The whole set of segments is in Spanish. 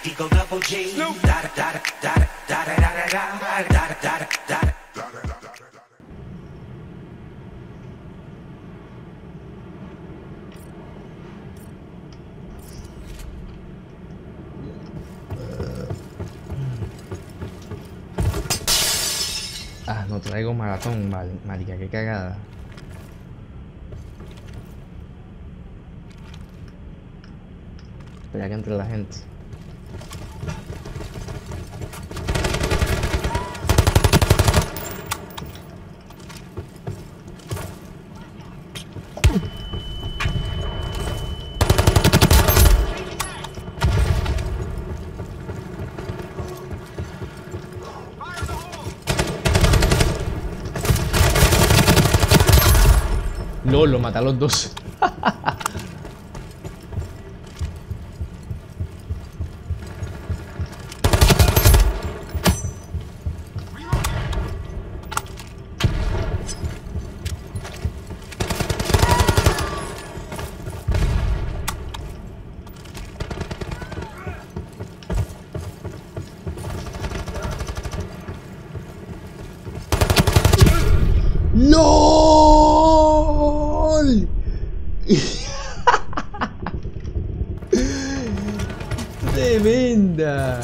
Eagle Double G. Da da da da da da da da da da da da. Ah, no traigo maratón, marica, qué cagada. Espera que entre la gente. LOL, lo mata a los dos. LOL. Tremenda.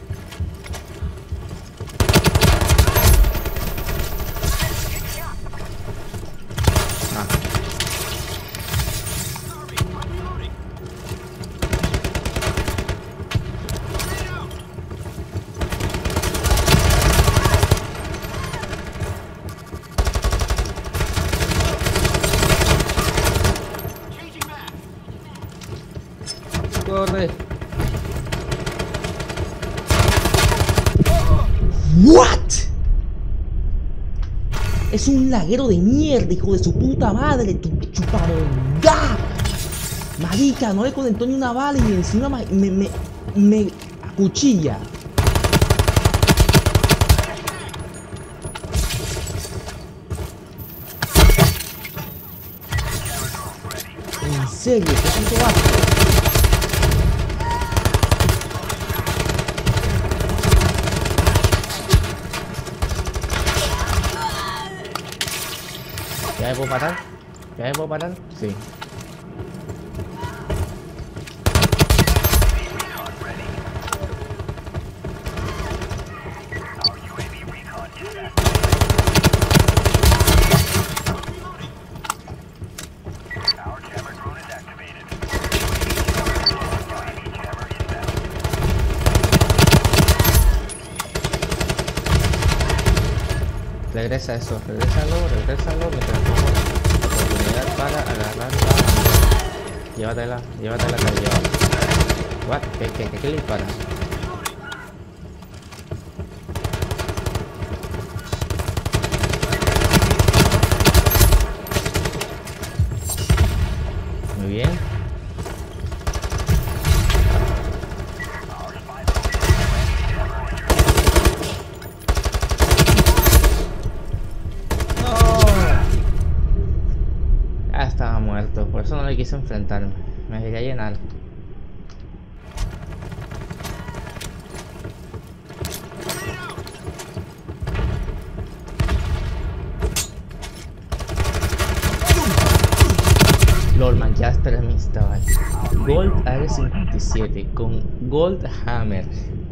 Corre. What? Es un laguero de mierda, hijo de su puta madre, tu chupamonga. Marica, no le conectó ni una bala y encima me acuchilla. En serio, qué puto asco. ¿Ya me puedo parar? ¿Ya me puedo parar? Sí. Regresa eso, regrésalo mientras tengo oportunidad para agarrarla. Llévatela, que llévala. What? ¿Qué le dispara? Muy bien. Estaba muerto, por eso no le quise enfrentarme. Me quería llenar. LOL, man, ya extremista, vale. Gold AR-57 con Gold Hammer.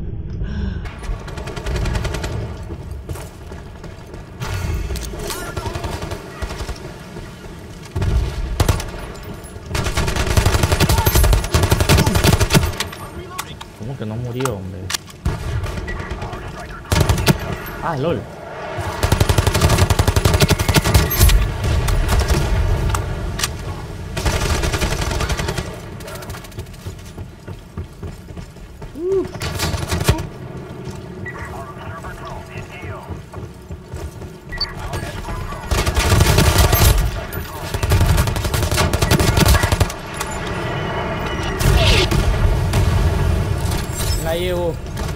¿Cómo que no murió, hombre? Ah, LOL. La llevo.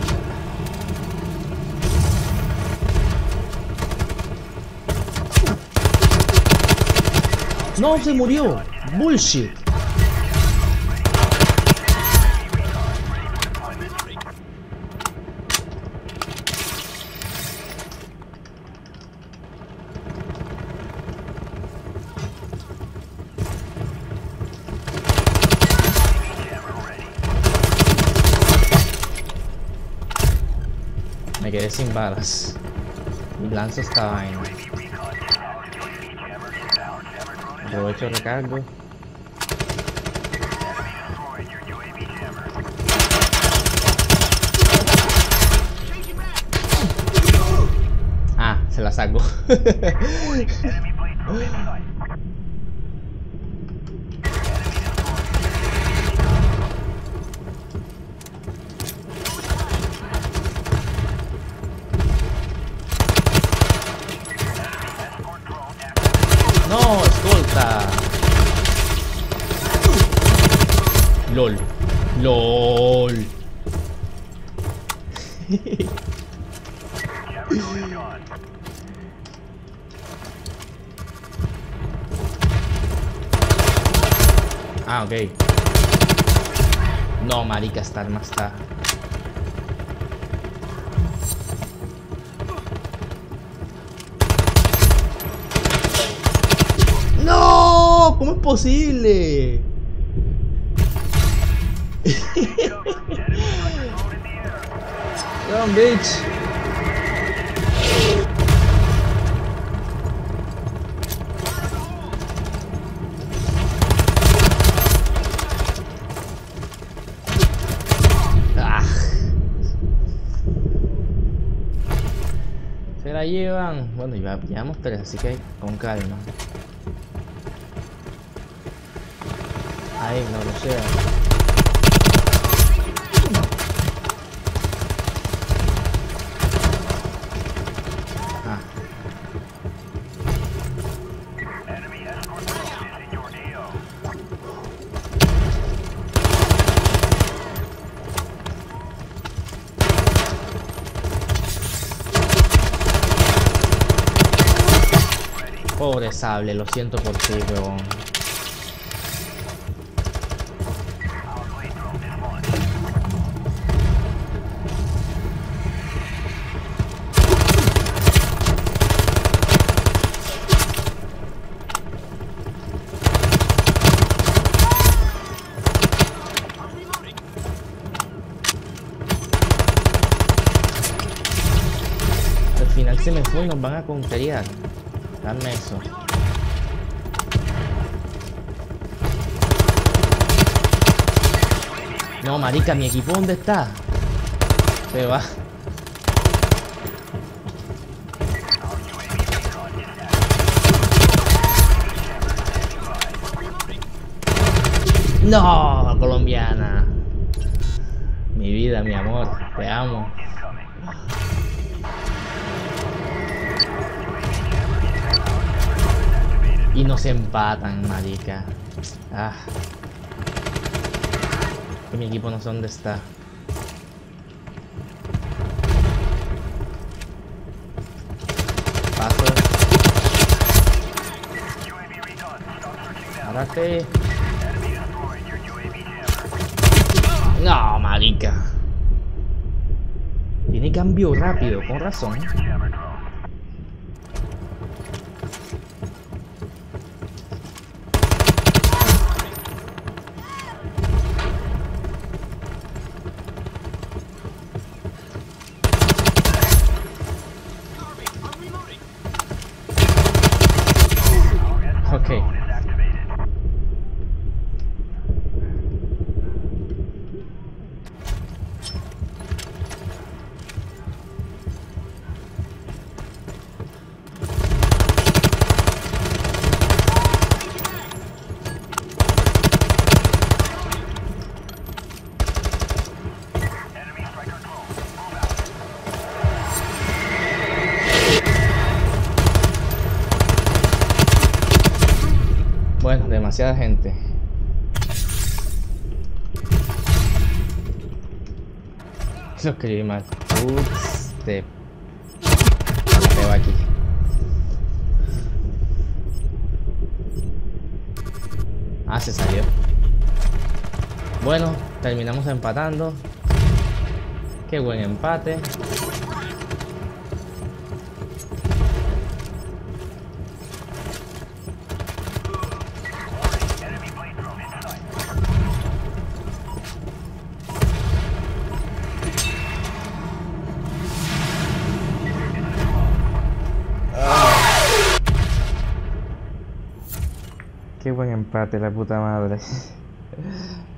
No, se murió. Bullshit. quedé sin balas. Y lanzo esta vaina. Aprovecho recargo. Ah, se la saco. No, escolta. LOL. LOL. Ah, ok. No, marica, esta arma está. ¡No! ¿Cómo es posible? Run, bitch. Ah. Se la llevan. Bueno, ya llevamos 3, así que con calma. Ahí, no lo sé. Ah. Pobre Sable, lo siento por ti, weón. Al final se me fue y nos van a contrariar. Dame eso. No, marica, mi equipo, ¿dónde está? Se va. No, colombiana. Mi vida, mi amor, te amo. Y nos empatan, marica. Ah. Que mi equipo no sé dónde está. Paso. Párate. No, marica. Tiene cambio rápido, con razón. Ok. Bueno, demasiada gente. Lo escribí mal. Footstep. Me va aquí. Ah, se salió. Bueno, terminamos empatando. Qué buen empate. Qué buen empate, la puta madre.